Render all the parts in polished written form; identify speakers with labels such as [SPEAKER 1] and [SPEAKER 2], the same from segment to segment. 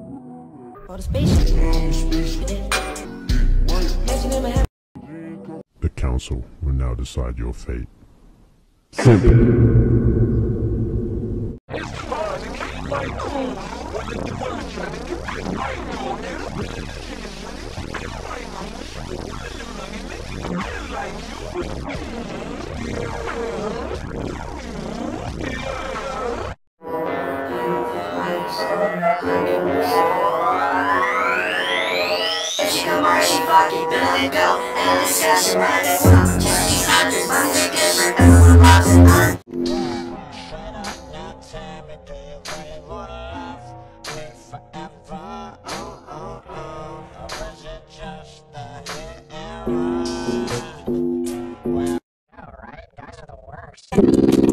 [SPEAKER 1] Or the spaceship.
[SPEAKER 2] The council will now decide your fate. Simple.
[SPEAKER 3] She fucking Billy Go and discussion right at some just hundreds money to get for everyone loves it.
[SPEAKER 4] Alright, guys are the worst.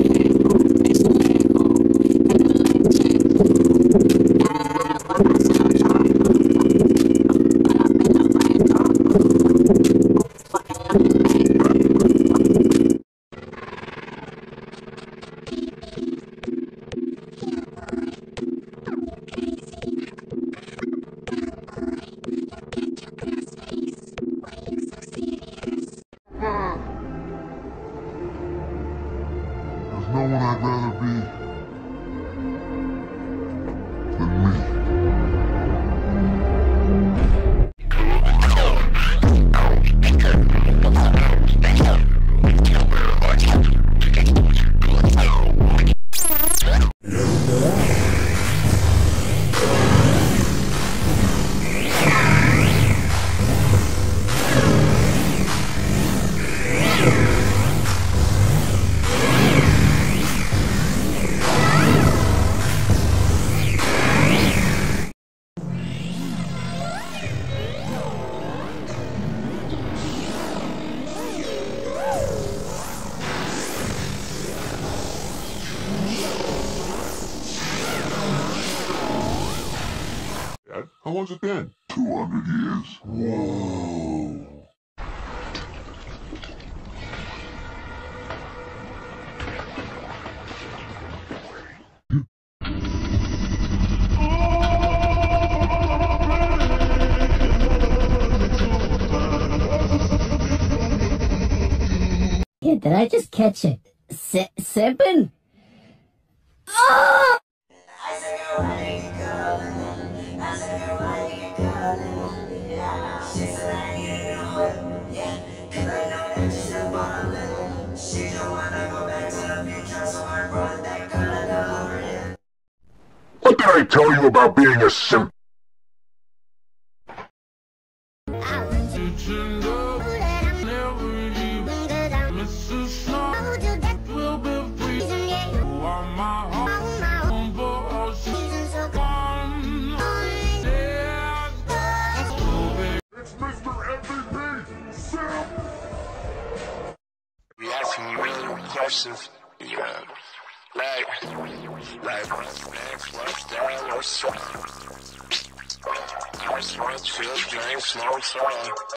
[SPEAKER 5] There's no one I'd rather be than me. How long's it been? 200 years. Whoa.
[SPEAKER 4] Yeah, did I just catch it? Sipping? Oh!
[SPEAKER 5] What did I tell you about being a simp? It's Mr. MVP, Simp!
[SPEAKER 6] We asking you really questions, yeah. Like, what's that, what's up? I just want to chill, drink, smoke,